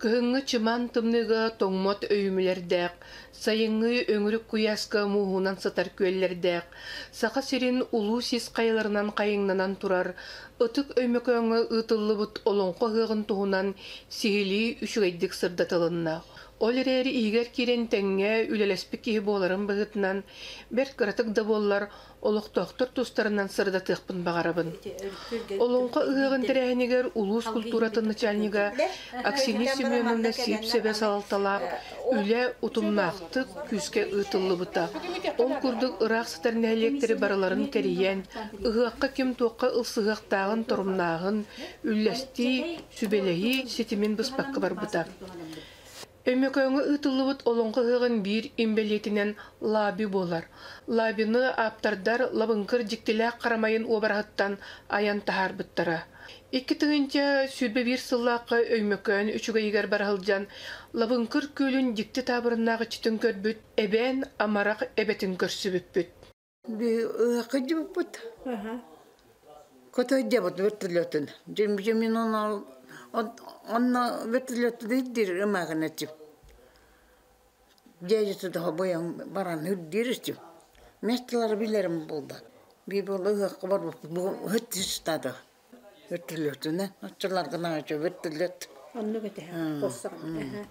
Кыһыңы чыман тымныга тоңмот өйүмүлердээк, сайыңы өңүрүк куяска муһунан сатар күөллердээк, саха сирин улуу сис кайыларынан кайыңнанан турар, ытык өймөкөңө ытыллыбыт олоңко ыгын туһунан сихили үчүгэйдик сырдатылынна. Ол эрээри иигер кирен теңҥэ үлэлеспик киһи буоларын быһытынан, бер кыратык да буоллар олохтоохтор тустарынан сырдатыахпын багарабын. Олоңко ыгын тэрээһинигер улуус культуратын начальнига Аксинья Семеновна сип-себе салалталаап, үлэ утумнаахтык күскэ ытыллыбыта. Ол курдук ыраах сатарнэһилиэктери барыларын кэрийэн, ыһыакка ким туокка ылсыһыактаагын торумнаагын, үллэсти, сүбэлэһи ситимин быспакка барбыта. Өймөкөңө ытыллыбыт олоңко ыгын бир имбелетинен лаби болар. Лабины аптардар лабынкыр диктилээх карамайын уобарахыттан аян тахарбыттара. Икки тыгынча сүрбе бир сыллаакка өймөкөн үчүгэйгер барахылжан лабынкыр күлүн дикти табырыннаагы читин көрбүт, эбен амарак эбетин көрсүбүппүт. Кыжыбыппыт. Котой дебот вертолетін. Жемин онна вертолеты дейдер эмагын этип. Дежеті да боян баран хүрдерістім. Месталары билерім болды. Би бол ыгаққа бар бұл хүтті стады. Вертолетіне. Отчылар гына açı вертолет. Онны бете. Қоссақ.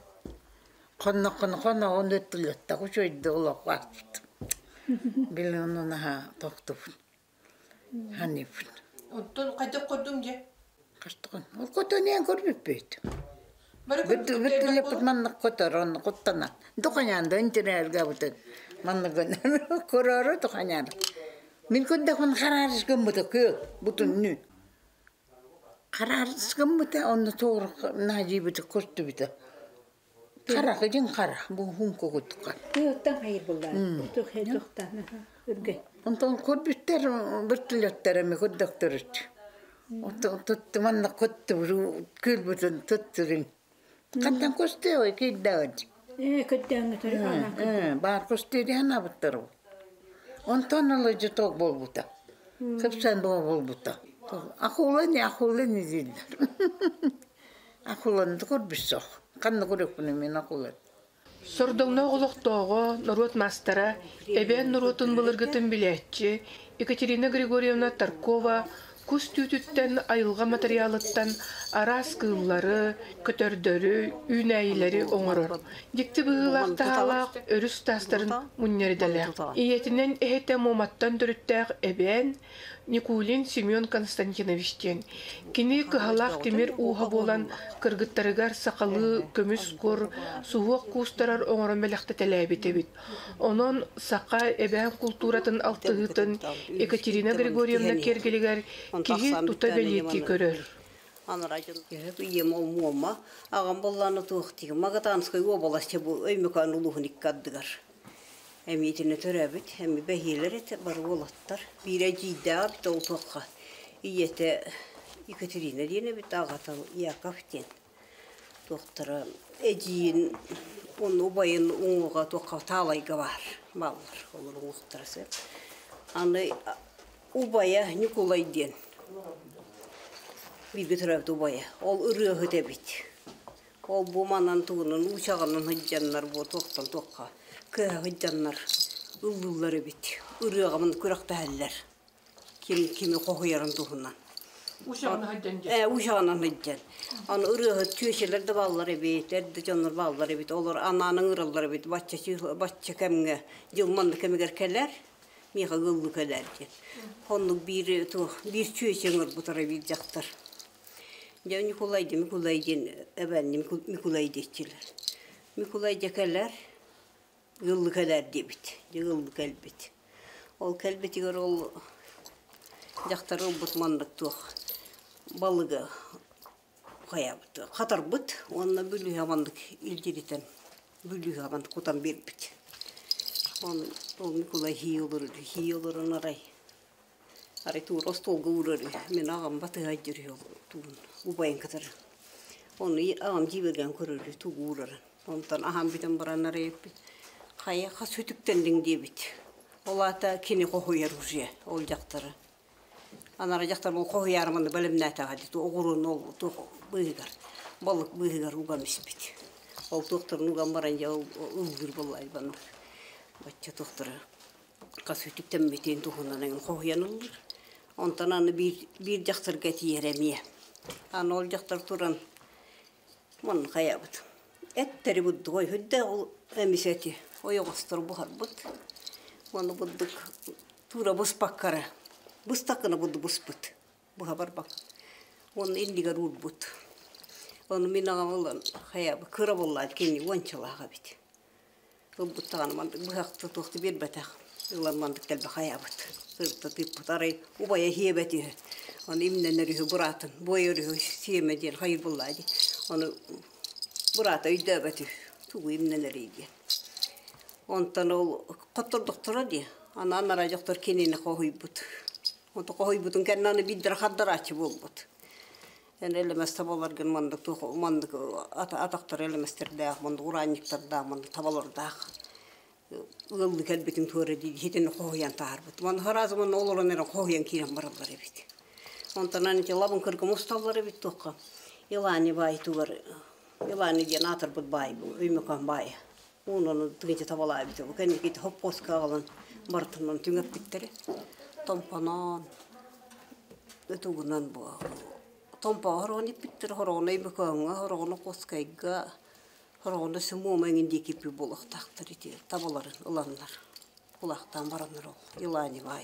Қонна он вертолетта кучойды олақ бақты. Билен ona тоқтып. Ханиф. Оттон кайда көрдүм же? Каштыгын. Ол котонен көрбүппөйт. Вертолет манны которон коттана. Духанянда интернетге бутат. Манныгын көрөрө духанян. Мен көндөгөн карарыс көмбөтө кө бутун нү. Карарыс көмбөтө онны тоогу нажибыты көстү бите. Каракы жин кара бу хунко көттүкка. Тоқтан хайыр булдар. Тоқтан үргөн. Онтон көрбүттер вертолеттер эми көдөктөрүт. Отто манна көттү көлбөтөн төттүрүн. Кантан көстө ой кийдагы. Көттөңгө төрү. Бар көстөдү ана буттар. Онтон алы жоток болбута. Кыпсан болбута. Акулын дилдер. Акулын көрбүсөк. Канны көрөкпүн мен акулын. Сордоңна олохтоого Норот мастера, эбен Норотун былыргытын билетчи Екатерина Григорьевна Таркова кус түйтүттен айылга материалыттан арас кыыллары, көтөрдөрү, үнәйлери оңорор. Дикти быылактаалаак өрүс тастарын муннерделер. Иетинен эхете моматтан төрүттәк эбен Никулин Семен Константиновичтен. Кини кыһалаах темир уха болан кыргыттарыгар сакалы көмүс кор сугуак кустарар оңорон белекте телебитебит. Онон сака эбен культуратын алтыгытын Екатерина Григорьевна кергелигер киги тута белети көрөр. Анарайын ем олмуома агам болланы туохтиги магатанскай области бу өймөкөн улуухуник каддыгар. Эмитине төрөбүт, эми бехилерет бар болаттар. Бире жийда толтоққа. Иете Екатерина дине бит агатал Яковтен. Доктора эжиин он убайын уңуга тоққа талайга бар. Баллар, олар уңуктарасы. Аны убая Николайден. Биби төрөбүт убая. Ол ырыгы дебит. Ол буманан туунун учагынан хыджаннар бу тоқтан тоққа. Кыһыджаннар уллулары бит. Үрөгамын күрәктәһәлләр. Кими кохуярын туһуннан. Ушагына хыджан. Ушагына хыджан. Аны үрөгө түйшелер дә баллары бит, әрдә җаннар баллары бит. Олар ананың ырыллары бит. Бачча кемгә, җылманны кемгә келәр, мига гыллы келәр ди. Хонны бир түйшеңер бутары бит жактар. Җа Николайден әбәнне Николай дичиләр. Николай дәкәләр Gıllı kadar debit, gıllı kalbet. Ol kalbetiger ol jaktar robotmanlık tuğ balığı koyabıt. Katar bıt, onunla bülü havanlık ilgiliten, bülü havanlık kutan berbit. Ol Nikolay hi olur onaray. Aray tuğ rostol gıvırır, men ağam batı hacırıyor tuğun, ubayın kadar. Onu ağam jibergen körür, tuğ gıvırır. Ondan ağam biten baran aray yapit. Kaya sütüktendin diye bit. Olata kini koyar ucuya, olacakları. Anara jaktar bol koyarmandı bölümne tağı. Tu oğurun ol, tu bıyıgar. balık bıyıgar uğam ispit. Ol doktorun uğam barınca ılgır bolay bana. Batça doktora. Kasütükten metin tuğunan en koğuyan olur. Ondan anı bir jaktır geti yeremiye. Anı ol jaktır turan. Mon kayabıt. Etteri buddu koy hüdde ol emiseti. O yoğastır buhar bud. Onu budduk tura bus pakkara. Bus takını buddu bus bud. Bu haber bak. Onu indigar ur bud. Onu minağa olan kayabı kıra bolladı kendi vançalağa bit. O bud tağınmandık bu haktı tohtu bir betak. Yılanmandık telbe kayabıt. Sırtta tipput arayı ubaya hiyebeti. Onu imnenleri buratın. Boyarı siyemediyen hayır bolladı. Onu burata üdebeti. Tuğu imneleriydi. Ondan ol katır doktora diye. Ana anara doktor kenine kohuybut. Ondan kohuybutun kendini bidir haddar açı bulbut. Yani elemez tabalarken mandık ataktar elemezler de mandık uranlıklar da mandık tabalar da. Illık elbetin tuğra değil. Hitini kohuyan tarbut. Man her zaman oğlan eren kohuyan kiren baralar ebit. Ondan anıca labın kırgı mustallar ebit toqa. Yılani bay tuğar. Yılani diyen atar bud bay bu. Öymekan bay. Onun tüngece tabalay bitiyor. Kendi git hop poska alan bartından tüngep bitteri. Tompanan. Etugunan bu. Tompa horoni bitter horoni bekanga horoni koskayga. Horoni semu mengin dikipi bulak taktır iti. Tabaların ulanlar. Bulaktan baranlar ol. Yılani bay.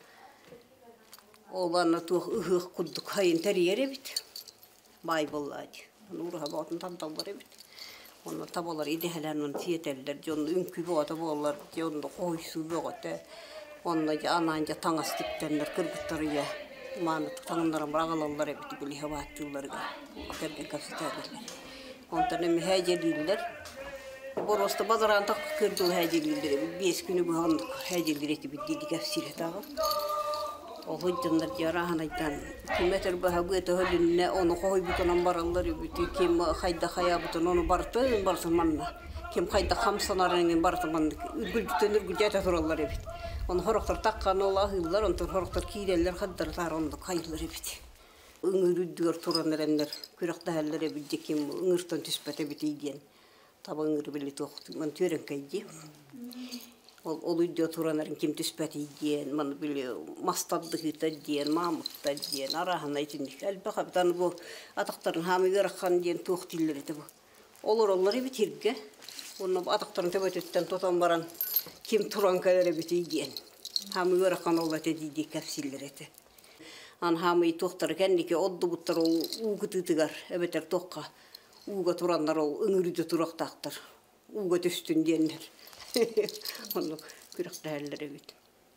Olanı tuğ ıhık kudduk hayın teriyere bit. Bay bulladı. Nurha batın tantalları bit. Onlar tabalar idehelen tiyeteller, jonda ünkü boğata boğalar, jonda koysu boğata. Onlarca ananca tangas tiptenler, kırgıtları ya. Manıt tanımlarım rağalallar ebiti bili havaatçıları ga. Akerden kapsiterler. Ondan emi heceliller. Borosta bazaran tak kırdığı heceliller. 5 günü bu handık hecellir eti bitti kapsire dağı. O hıccanlar yarahanaydan kimeter baha bu ete hölünne onu koy butonan baralları biti kim hayda haya buton onu bartın manna kim hayda hamsanarının bartın manna ürgülcüten ürgülcete turallar bit onu horoktar takkan ola hıllar onu horoktar kireller haddar tar onu kayıllar bit ıngırıdıyor turan erenler kürekte heller bit kim ıngırtan tüspete biti diyen tabi ıngırı bili toxtu man tören kaydı Oluyor turanların kim tüspeti diyen, man biliyor, mastaddıkta diyen, mamutta diyen, arahana içindik. Elbette bir bu atakların hamı görəkən diyen tuğ dilleri de bu. Olur bitirge. Onu atakların tebetetten totan baran kim turan kadar biti diyen. Hamı görəkən ola dedi kapsilleri de. An hamı tuğtarı kendiki oddu buttar o uğu tıtıgar, ebeter toqqa. Uğu turanlar o ıngırıcı turaktaktır. Uğu tüstün diyenler. Onu kürekte herlere bit.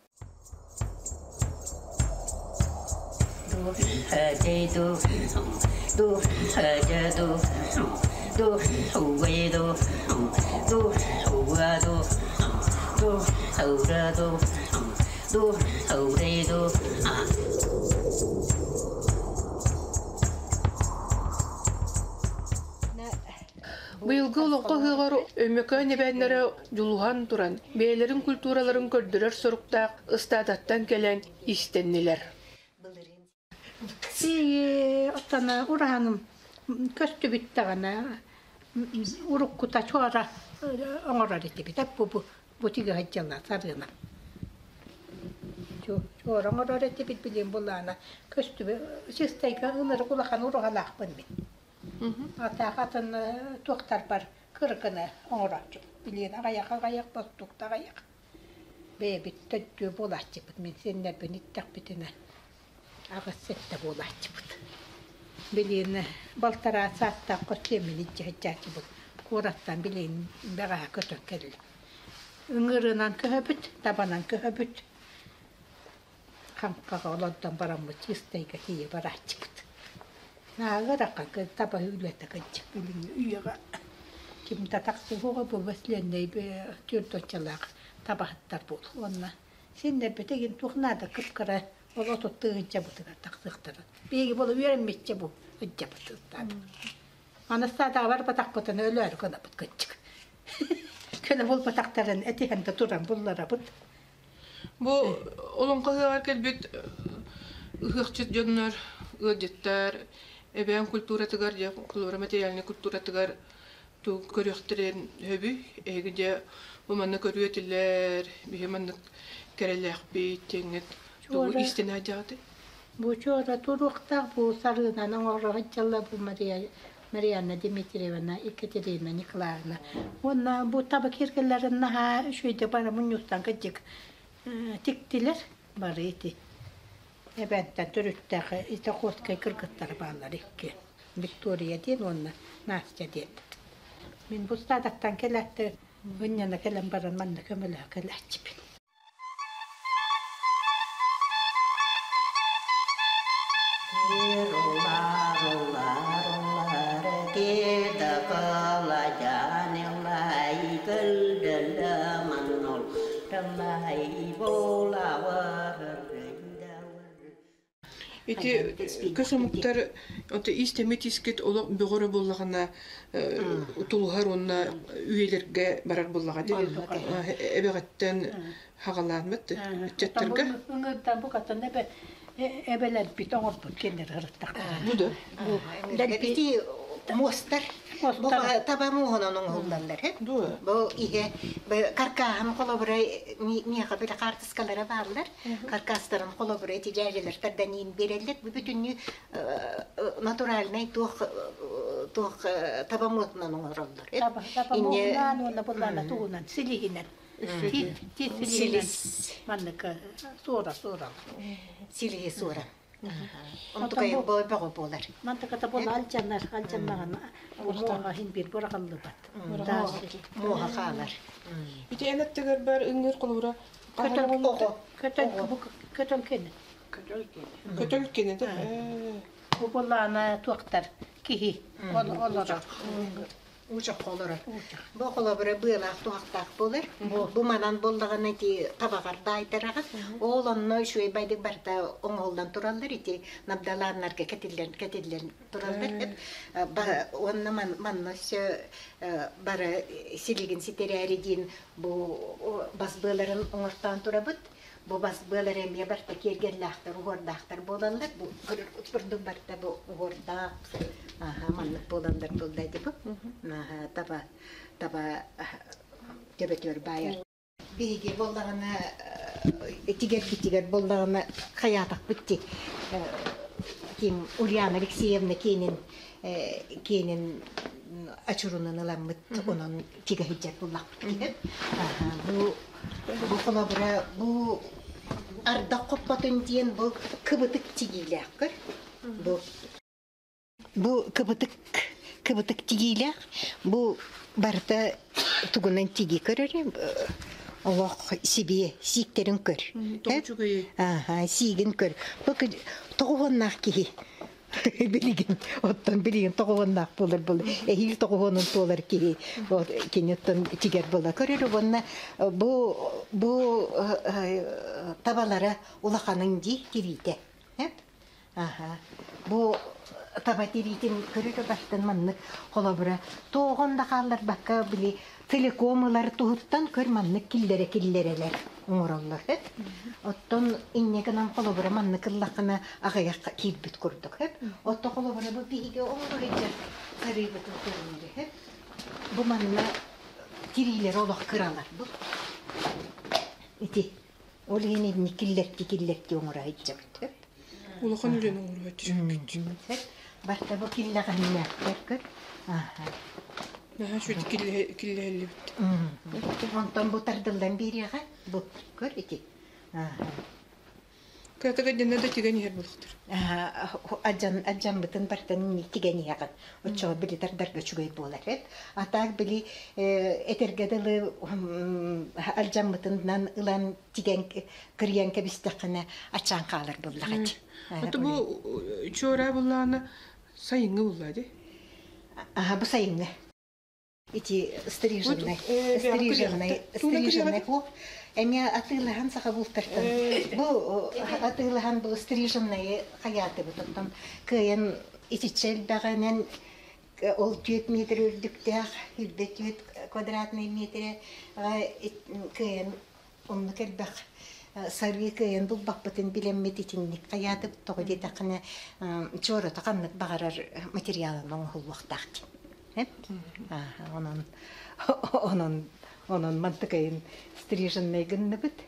Do hece do hece do huve do huva do hura do hure do. Быйылгы олоққа хыгар өмөкө небәннәре жулухан туран, бәйләрин культураларын көрдүрөр соруктак ыстадаттан келен истеннилер. Отана ураным көстү биттагана уруккута чора оңорар ити битеп бу тиге хаҗҗалар сарына. Чора оңорар ити бит билен булана көстү систайга ыныр кулахан уралак бит. Ата хатын туктар бар кыргына оңорачы. Билен аяк бастык тагаяк. Бебит төттү булачы бит мен сендер бениттак битене. Агысетте булачы бит. Билен балтара сатта көтемени жачачы бит. Кураттан билен бага көтөккел. Үңүрүнөн көбүт, табанан көбүт. Камкага олоттан барамы чистайга кие барачы бит. Наагыракка таба үлөтө качып билин үйөгө ким татаксы хого бөбөслендей түртөчалак табахаттар бол. Онна сендер бетеген тухнада кыпкыра олото тыгынча бутыга тактыктыр. Беги боло үйренмечче бу ыджапыттар. Анастада бар батакпытын өлөр көна бут кычык. Көна бол батактарын этихенде туран буллара бут. Бу олонкага келбит ыгыкчыт жоннор ыдыттар Эбен культуратыгар я культура материальный культуратыгар ту көрөктөрен хөбү эгиде уманы көрүетилер бихеманны керелехби теңет ту истин ажаты. Бу чора туруктак бу сарынан оңоргачалла бу Марьяна Дмитриевна, Екатерина Николаевна. Онна бу таба киргелерин наха шүйде бара мунюстан кыжык тиктилер бары ити. Эбенттен түрүттәге ите хоскай кыргыттар балар икки. Виктория ден онна Настя ден. Мен бу стадактан келетти, өннена келем баран манна көмөлө келетчипин. Ити көсөмүктөр ота истемет искет оло бөгөрө боллагана тулгар онна үйелерге барар боллага ди. Эбегеттен хагаланмат. Четтерге. Ыңгырдан бу катан эбелер бит оңорпут кендер гырыттак. Буду. Бити мостар. Бу таба мугунан оңолдандар. Бу иге каркахан колобрай мияга бир картыскалары барлар. Каркастарын колобрай тижажелер тарданин берелер. Бу бүтүнү натуральный тух таба мугунан оңоролдор. Таба мугунан онна буллана тугунан силигинен. Силис. Манныка сора. Силиги сора. Онтукай бой бого болар. Мантаката бола алчаннаган муга хин бир буракалды бат. Муга халар. Ити энеттегер бар үңгөр колура Көтөн кene. көтөл кенеде. Бу болана туактар кихи. Олора. Уча колора. Бу колора была туактак болар. Бу манан болдаган эти табагарда айтарага. Олонно шуй байдык барта оңолдан туралдар ити набдаларнарга кетилден туралдар. Онна маннасы бара силигин ситерәридин бу басбыларын оңортан турабыт. Бу басбылар эмне барта кергенлахтар, угордахтар болалар. Бу турдук барта бу угорда. Маннык боландар болдайды бу. Таба төбөтөр байыр. Биги болдагына тигер болдагына хаятак битти. Ким Ульяна Алексеевна кенин ачурунан аламмыт онон тиге хиджат буллак битти. Бу колобра бу арда коппатын диен бу кыбытык тигилякыр. Бу кыбытык тигилек, бу барта тугунан тиги көрөр. Аллах себе сиктерин көр. Сигин көр. Бу тогоннак ки. Билигин тогоннак болор бул. Хил тогонун толар ки. Кенеттен тигер бола көрөр. Бунна бу табалара улаханын ди кирите. Бу табатиритин көрөрө баштан маннык колобура тоогонда каллар бакка били телекомлар туһуттан көр маннык киллерелер оңороллар. Оттон иннегенан колобура маннык лакына агаяк кийбит курдук. Отто колобура бу биге оңорыжыр карыбыт көрүндү. Бу манна тирилер олох кыралар бу. Ити олени киллерти оңорайчы. Улахан үлен оңорайчы. Барта бу киллаганна көркөр. Шүт киллелли бит. Онтон бу тардылдан берига бу көр ити. Катага денеде тигени хер булуктыр. Аджан бытын бартан тигени яган. Очо били тардарга чугай болар. Атак били этергедели аджан бытындан ылан тиген кирген кебистакына ачан калар буллагат. Аты бу чора булланы сайынгы буллады. Бу сайынгы. Ити стриженный бу. Эми атылган сага бултартан. Бу атылган бу стриженный хаяты бутан. Кыйын итичел баганен ол 4 метр үрдүктәк, 4 квадратный метр кыйын онны келбак сары кыйын бұл бақпытын билеммет итинник қаядып тоғы детақыны чоры тақаннық бағарар материалын оңғылуақтақты. Онын мантықайын стриженный гынны бүт.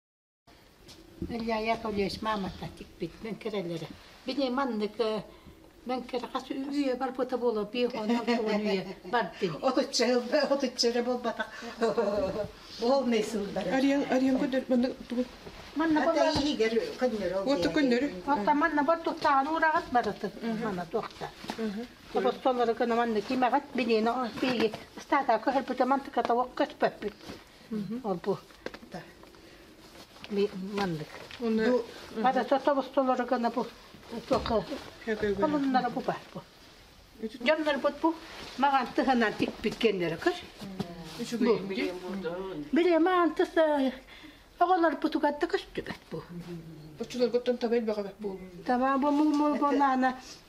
Илья Яковлевич мамата тикпит, мен керелері. Біне маннык, мен кере қасы үйе бар бұта болу, бейхонан туын үйе бар ден. Отычыры бол батақ. Ол несіл бар. Ариан көдір, Манна Ата болар. егер күндер ол. Отты көндері. Отта манна бар тұқтаған урағат барыты. Манна тұқта. Обостолары күні манна кимағат бенені бейге. Стата көхіл бұта мантықата оққас пөппіт. Ол бұл. Мандық. Бада сота обостолары күні бұл. Тоқы. Қолынлары бұл бар бұл. Жанлар бұл. Маған тұғынан тік біткендері көр. Біле маған тұсы. Оғалар бұтығатты көстігат бұл. Очулар көттен табайыл баға бұл. Таба бұл мұл болана.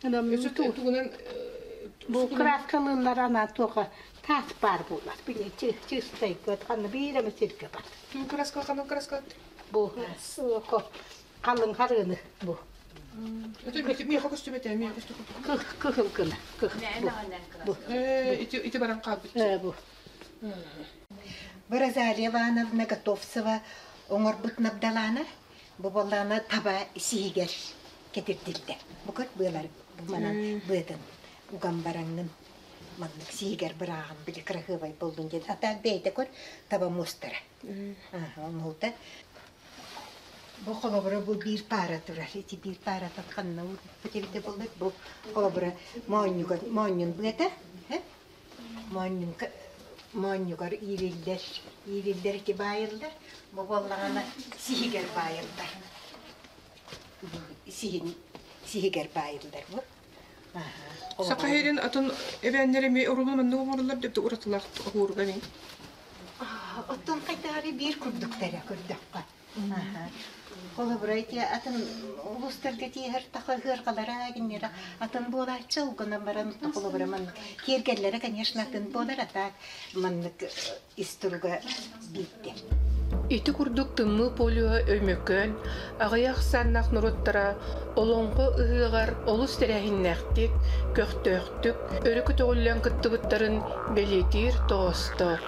Бұл краскалылар ана тоға тас бар болар. Біле чистай көт қаны бейрімі сірке бар. Ту краска қанын краска? Бұл қалың қарғыны бұл. Меха көстім еті, меха көстім. Күхіл күні. Ити баран қабыт. Бұл. Выразали Ивановна Готовцева оңор бұт набдаланы, бұбаланы таба сигер кетірділді. Бұқыт бұлар бұманан бұдын, ұған бараңын маңнық сигер бірағын білі қырғыбай болдың деді. Атақ бейді көр таба мұстыры. Оңылды. Бұл қолабыры бұл бір пара тұрар. Еті бір пара татқанына өтелді болдық. Бұл қолабыры мойнын бұйты. Мойнығар ирилдер ки байылдар. Бұл болағына сигер байылдар. Сигер байылдар бұл. Сақайырын атын әвәнлеріме орылманны оңырлар депті ұратылақ ғорғаны. Оттон қайтары бір күрдіктері күрдіққа. Қолы бұрайты атын ұлыстырды тегір тақығыр қалара әгіннері атын болар чылғынан баран қолы бұраман. Кергерлері, конечно, атын болар атақ маннық истұрға бейді. Ити курдук тымны полио өмөкөн, ағаяқ саннақ нұроттара, олонғы ұғығар олыс тәрәхіннәқтік, көқтөқтік, өрікі тоғылан күттігіттарын белетир тоғысты.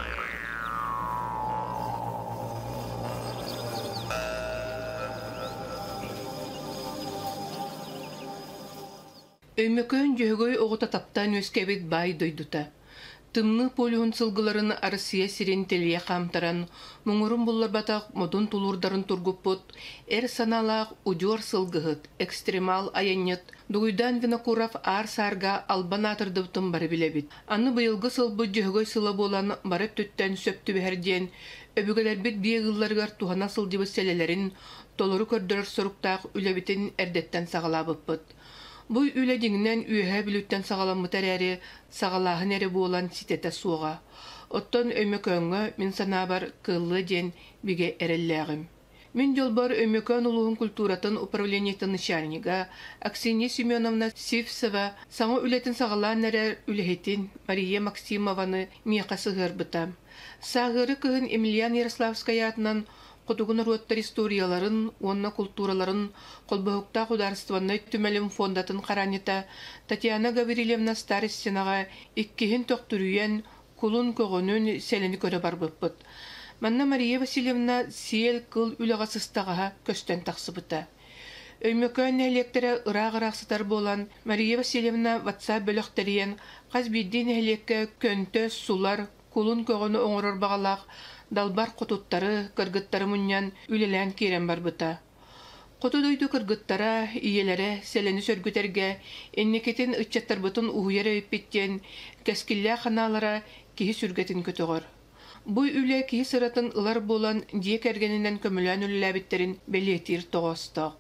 Өймөкөн жөгөй оғыта таптан өскебет бай дойдута. Тымны полион сылгыларын арысия сирен телия қамтаран, мұңырын бұллар батақ модун тулурдарын тургуппут, саналақ удер сылгығыт, экстремал аянет, дугуйдан винокурав ар-сарға албан атырдыбытын бары білебит. Аны бұйылғы сылбы жөгөй сыла болан барып түттен сөпті бәрден, өбігілер бит бейгылларғар тухана сылдыбы селелерін, толыры көрдірір сұрықтақ үлебітін әрдеттен сағалабыппыт. Бұй үлі деңінен үйәе білуттен сағаламытар әрі, сағалағын әрі болан ситеті суға. Оттон өмекөңі мен санабар кыллы ден біге әрелләғым. Мен жолбар өмекөн ұлығын культуратын управлениетін нышарнига Аксинья Семеновна Сивсова саңы үлетін сағалан әрі үліхетін Мария Максимованы мияқасы ғырбыта. Сағыры кығын Емельян Ярославская атынан Құтығын руаттар историяларын, онна культураларын, қолбығықта құдарыстыванны түмәлім фондатын қаранита Татьяна Гаврилевна Старостинаға иккихін тоқтырүйен кулун көғөнін сәліні көрі бар бұппыт. Манна Мария Васильевна сиел кыл үліға сыстағаға көстен тақсыбыта. Өймөкөн әлектері ұрақ-ырақсытар болан Мария Васильевна ватса бөліқтәріен қаз бидден әлекке көнті сулар кулун көғөні оңырыр бағалақ далбар құтуттары, кыргыттары мұннян үлелән керен барбыта. Құтудойду кыргыттара, иелері, сәлені сөргітерге, эннекетін үтчаттар бұтын уйары өппеттен, кәскіллә қаналара кихи сүргетін көтіғыр. Бұй үлі кихи сыратын ылар болан диек әргенінен көмілән үліләбіттерін белетир тоғыстық.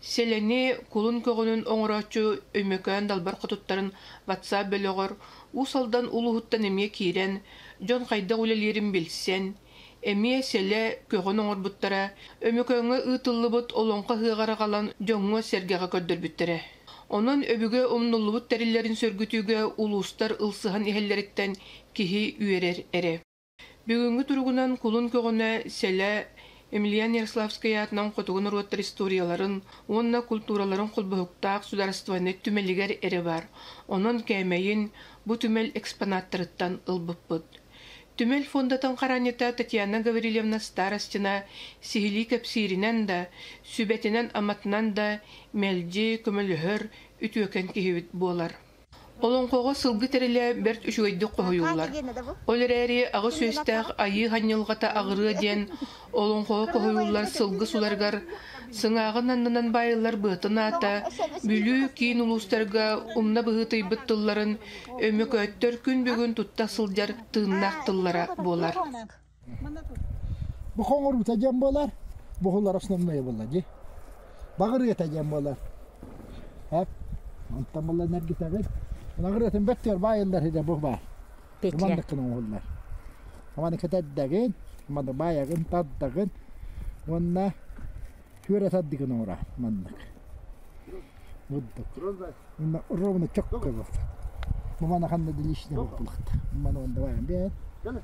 Сәлені кулун көғінің оңырачу өймөкөн далбар құтуттарын ватса бөліғыр, усалдан улуғыттан еме кейрен, жон қайда үлелерін білсен, Эмие селе көғін оңырбыттара, өмекөңі ұтылыбыт олонқа хығара қалан жоңғы сергеға көддірбіттірі. Онын өбіге омнулыбыт тәрілерін сөргітіге улустар ылсыған ихеллеріттен кихи үйерер әрі. Бүгінгі тұрғынан кулун көғіне селе Эмилиян Ярославская атынан қотуғын ұруаттар историяларын, онна культураларын құлбығықтақ сударыстываны түмелігер әрі бар. Онын кәмейін бұ түмел экспонаттарыттан ылбыппыд. Түмел фондатын қаранета Татьяна Гаврилевна Старостина сихили кәпсирінен да, сүбәтінен аматынан да мәлді көмілігір үтіөкен кехевит болар. Олон қоғы сылғы тәрілі бәрт үшігайды қойылар. Олар әрі ағы сөстәқ айы ғанылғата ағыры ден олон қоғы қойылар сылғы суларғар сыңағын аннынан байылар бұғытын ата, бүлі кейін ұлыстарға умна бұғытай бұттыларын өмі көттір күн бүгін тұтта сылдар тыңнақтыллара болар. Бұқоңыр ұтаjan болар, бұғылар основные болар, же? Бағыр етаjan болар. Әп, онтан болар нәргі тағыз. Нагрытын беттер байылдар хиде бұқ бар. Мандықының оғылар. Аманы кетәддәген, аманы баяғын, таддағын, онна көре таддығын оғыра мандық. Бұддық. Онна ұрғыны чөк көбіқ. Бұманы қанды ділішіне бұқтылықты. Бұманы онда байын бен.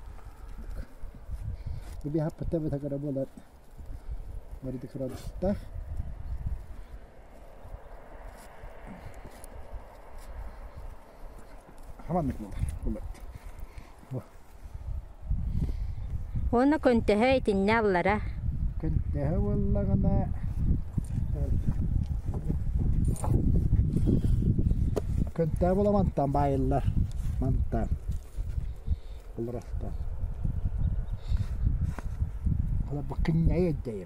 Бұбі хаппы тәбі тәкірі болар. Бәрді күрадыстақ. Hamanlık olur. Ona köntehe itin navlara. Köntehe vallagana. Köntehe valla mantan bayıllar. Mantan. Olur hasta. Hala bakın ne yedeyip.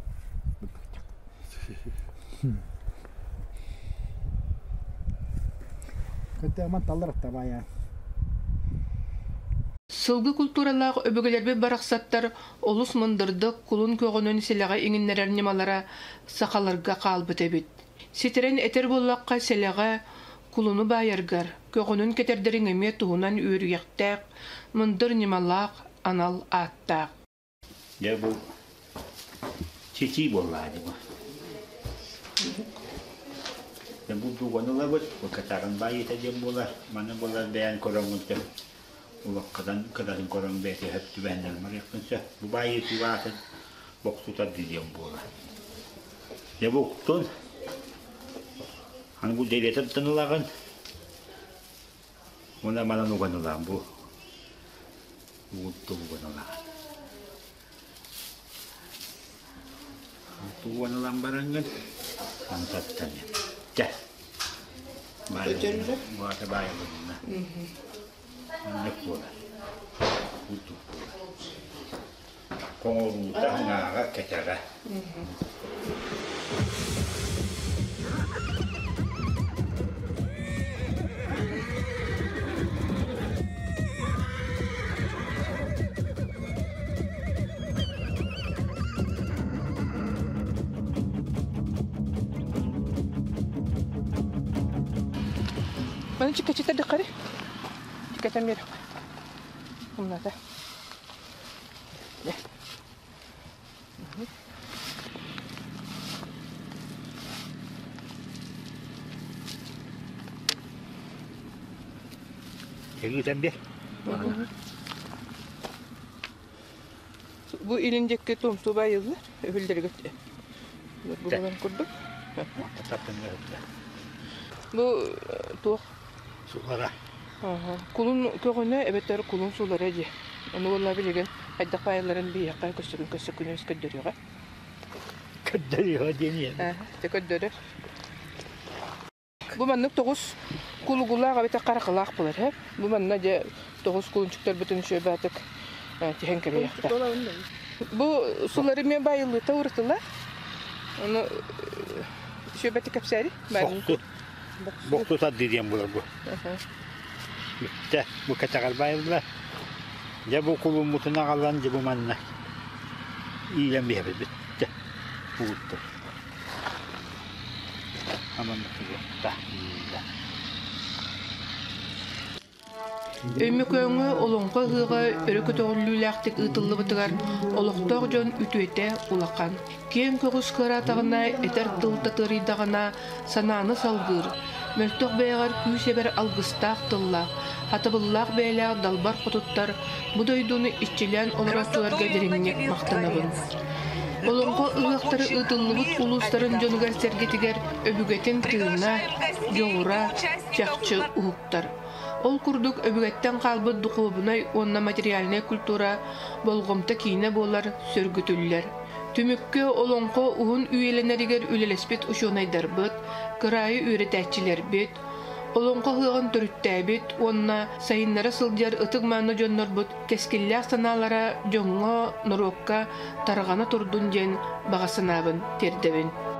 Сылғы культуралағы өбігілербе барақсаттар олыс мұндырдық құлын көғінін селеға еңіннерер немалара сақаларға қалбыт әбіт. Сетерен әтер боллаққа селеға құлыны байыргар, көғінін кетердерін әме тұғынан үйіргектәк, мұндар немалақ анал аттақ. Я бұл чеки болады бұл. Я буду гонула вот, катаран байыта дем болар, мана болар бәян корамынты. Улақ қадан корам бәйті хөпті бәндер марекпінсі. Бұ байыты ватын боқтутар дедем болар. Я бұқтын, аны бұл дейлетіп тынылағын, ona mana nuganulağın bu. Bu nuganulağın. Tuguanılan barangın antattan ya. Gel. Bu arada bayağı bununla. Ne kuala? Butuh kuala. Kong utang kecara. Mana cita-cita dekat ni? Cita merah. Mana dah? Ya. Jadi sambil. Bu ilindeki tomsu bayılır. Öbürleri götür. Bu baban kurduk. Tatapın da. Bu tuğ. Sulara. Kulun köyüne ebetler kulun suları diye. Onu vallahi bilegen. Hayda payların bir yakay köşkünü iskendiriyor. Köddürüyor deniyor. Köddürür. Bu manlık toğuz kulugulağa bete karakılak bulur hep. Bu manna diye toğuz kulunçuklar bütün şöyle batık tihen kere yakta. Bu suları mı bayıldı tavırtılar? Onu şöyle batık kapsari. Boktu tad diyeyim bu. İşte bu kaçakal bayıldılar. Ya bu kulun mutuna kalan ya bu manna. İyilem bir yapıyor. Bitti. Bu bitti. Aman bitti. Ömü köyüngü olonqa hıға örükü toğullülüğüktік ıtıllı bıtıgar oloqtaq jön ütüete ulaqan. Ken köğüs kıratağına eter tılta tırıydağına sananı salgır. Мөлтөк бәйгәр күсебер алгыстак тыллак, хатабыллак бәйләк далбар хотуттар, бу дойдуны иччилән олораттыларга дереңнек мактанабын. Олонго ылыктары ытыллыбыт улустарын жонугар сергетигер өбүгетин тыына, жоғура, чакчы ухуктар. Ол курдук өбүгеттен калбыт духубунай онна материальная культура болгомта кийне болар сөргүтүллер. Түмүккө олонго уһун үйеленеригер үлелеспит ушунайдарбыт, кырайы үйрөтәчилербит, олонго хыгын төрүттәбит, онна сайыннара сылдьар ытык мааны жоннорбут кескиллях саналара жоңго норокка таргана турдун ден багасынабын тердебин.